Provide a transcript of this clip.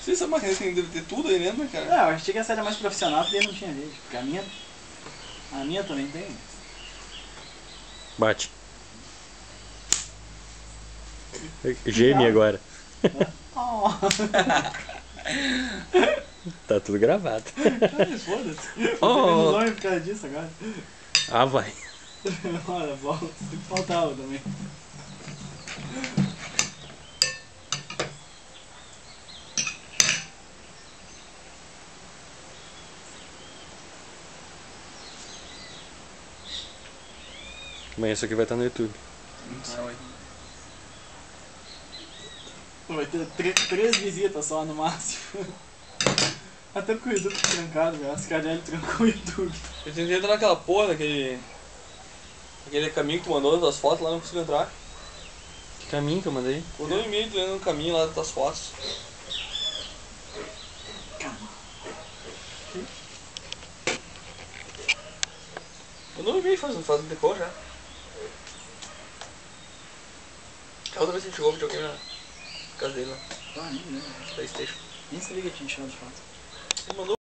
Se essa máquina deve ter tudo aí dentro, né, cara? Não, eu achei que essa era mais profissional porque não tinha vídeo. Porque a minha também tem. Bate. Geme agora. Oh. Tá tudo gravado. Ai, foda-se. Oh. Tô tendo longe por causa disso agora. Ah, vai. Olha, volta. Faltava também. Amanhã isso aqui vai estar no YouTube. Vai ter 3 visitas só no máximo. Até porque o YouTube tá trancado, velho. As caras trancou o YouTube. Eu tentei entrar naquela porra daquele caminho que tu mandou das fotos lá, não consigo entrar. Que caminho que eu mandei? Mandou um e-mail dentro do caminho lá das fotos. Mandou um e-mail faz um tempo já. A outra vez que a gente jogou videogame na casa dele lá. Ah, nem lembro. PlayStation. Nem sabia que tinha tirado de foto. Ele mandou